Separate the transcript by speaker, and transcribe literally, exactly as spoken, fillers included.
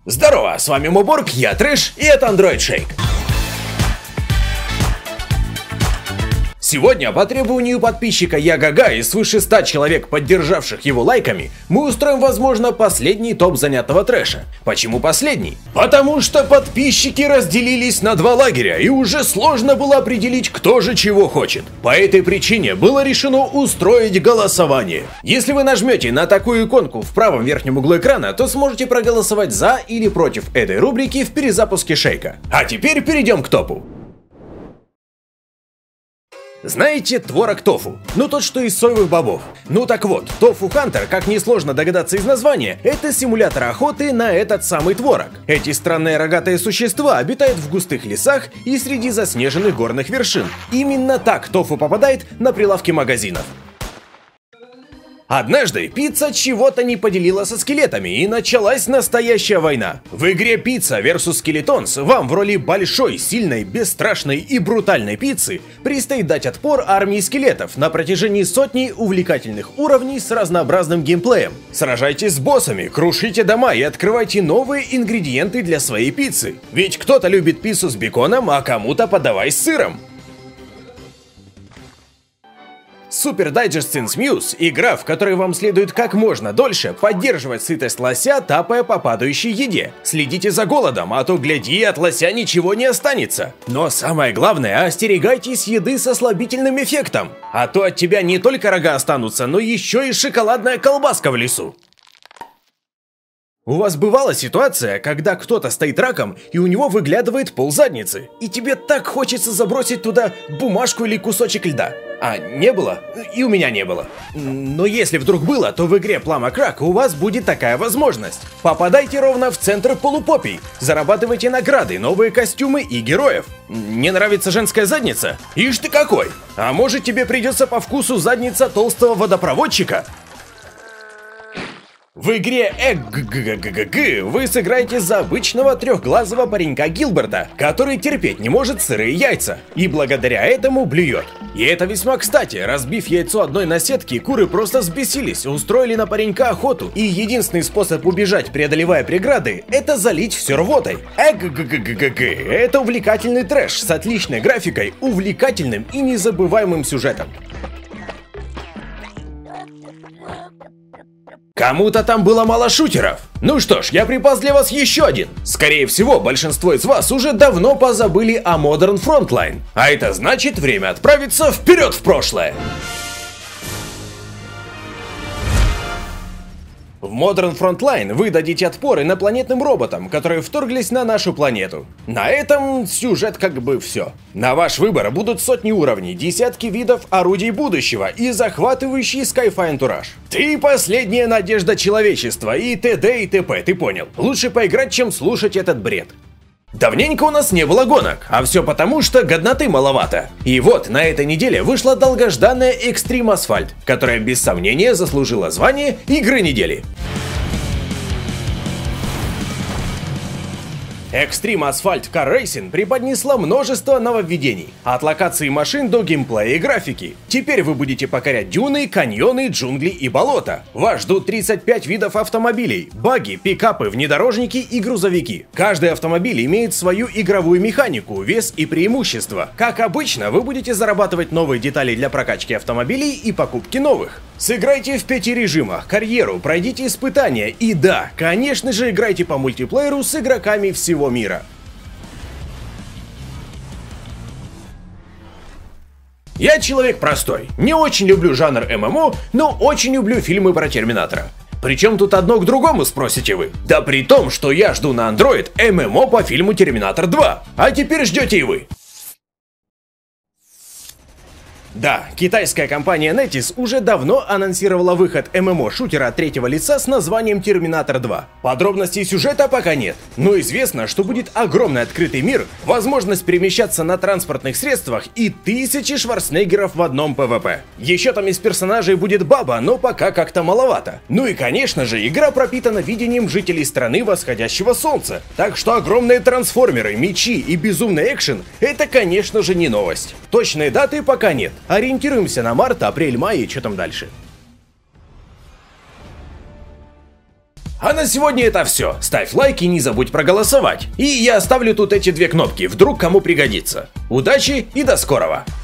Speaker 1: Здорово, с вами Моборг, я Трэш, и это Android Shake. Сегодня по требованию подписчика Ягага и свыше ста человек, поддержавших его лайками, мы устроим, возможно, последний топ занятого трэша. Почему последний? Потому что подписчики разделились на два лагеря, и уже сложно было определить, кто же чего хочет. По этой причине было решено устроить голосование. Если вы нажмете на такую иконку в правом верхнем углу экрана, то сможете проголосовать за или против этой рубрики в перезапуске Шейка. А теперь перейдем к топу. Знаете творог тофу? Ну тот, что из соевых бобов. Ну так вот, Тофу Хантер, как несложно догадаться из названия, это симулятор охоты на этот самый творог. Эти странные рогатые существа обитают в густых лесах и среди заснеженных горных вершин. Именно так тофу попадает на прилавки магазинов. Однажды пицца чего-то не поделила со скелетами, и началась настоящая война. В игре Pizza версус. Skeletons вам в роли большой, сильной, бесстрашной и брутальной пиццы предстоит дать отпор армии скелетов на протяжении сотни увлекательных уровней с разнообразным геймплеем. Сражайтесь с боссами, крушите дома и открывайте новые ингредиенты для своей пиццы. Ведь кто-то любит пиццу с беконом, а кому-то подавай с сыром. Super Digestions Muse – игра, в которой вам следует как можно дольше поддерживать сытость лося, тапая по падающей еде. Следите за голодом, а то, гляди, от лося ничего не останется. Но самое главное – остерегайтесь еды со слабительным эффектом, а то от тебя не только рога останутся, но еще и шоколадная колбаска в лесу. У вас бывала ситуация, когда кто-то стоит раком, и у него выглядывает пол задницы, и тебе так хочется забросить туда бумажку или кусочек льда? А, не было? И у меня не было. Но если вдруг было, то в игре Plum Crack у вас будет такая возможность. Попадайте ровно в центр полупопий, зарабатывайте награды, новые костюмы и героев. Не нравится женская задница? Ишь ты какой! А может, тебе придется по вкусу задница толстого водопроводчика? В игре ЭГГГГ вы сыграете за обычного трехглазого паренька Гилберта, который терпеть не может сырые яйца, и благодаря этому блюет. И это весьма кстати, разбив яйцо одной наседки, куры просто взбесились, устроили на паренька охоту, и единственный способ убежать, преодолевая преграды, это залить все рвотой. ЭГГГГГ – это увлекательный трэш с отличной графикой, увлекательным и незабываемым сюжетом. Кому-то там было мало шутеров. Ну что ж, я припас для вас еще один. Скорее всего, большинство из вас уже давно позабыли о Modern Frontline. А это значит, время отправиться вперед в прошлое. В Modern Frontline вы дадите отпор инопланетным роботам, которые вторглись на нашу планету. На этом сюжет как бы все. На ваш выбор будут сотни уровней, десятки видов орудий будущего и захватывающий Sci-Fi антураж. Ты последняя надежда человечества и т.д. и т.п. Ты понял? Лучше поиграть, чем слушать этот бред. Давненько у нас не было гонок, а все потому, что годноты маловато. И вот, на этой неделе вышла долгожданная Extreme Asphalt, которая без сомнения заслужила звание Игры недели. Extreme Asphalt Car Racing преподнесла множество нововведений, от локации машин до геймплея и графики. Теперь вы будете покорять дюны, каньоны, джунгли и болота. Вас ждут тридцать пять видов автомобилей, баги, пикапы, внедорожники и грузовики. Каждый автомобиль имеет свою игровую механику, вес и преимущества. Как обычно, вы будете зарабатывать новые детали для прокачки автомобилей и покупки новых. Сыграйте в пяти режимах, карьеру, пройдите испытания и да, конечно же, играйте по мультиплееру с игроками всего мира. Я человек простой, не очень люблю жанр эм эм о, но очень люблю фильмы про Терминатора. Причем тут одно к другому, спросите вы? Да при том, что я жду на Android эм эм о по фильму Терминатор два, а теперь ждете и вы. Да, китайская компания NetEase уже давно анонсировала выход эм эм о-шутера от третьего лица с названием Терминатор два. Подробностей сюжета пока нет, но известно, что будет огромный открытый мир, возможность перемещаться на транспортных средствах и тысячи Шварценеггеров в одном пэ вэ пэ. Еще там из персонажей будет баба, но пока как-то маловато. Ну и конечно же, игра пропитана видением жителей страны восходящего солнца, так что огромные трансформеры, мечи и безумный экшен — это конечно же не новость. Точной даты пока нет. Ориентируемся на март, апрель, май и что там дальше. А на сегодня это все. Ставь лайк и не забудь проголосовать. И я оставлю тут эти две кнопки, вдруг кому пригодится. Удачи и до скорого!